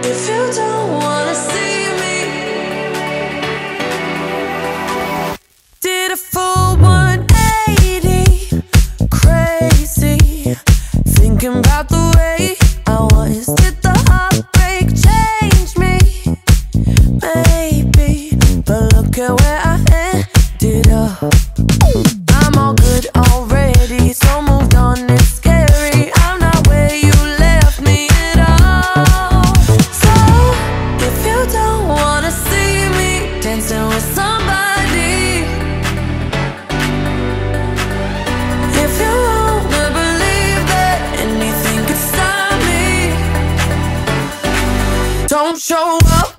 If you don't wanna see me, did a full 180, crazy, thinking about the way I was. Did the heartbreak change me? Maybe, but look at where I ended up. I'm all good already, so moved on, it's scary. I'm not where you left me at all. So, if you don't wanna see me dancing with somebody, if you wanna believe that anything could stop me, don't show up.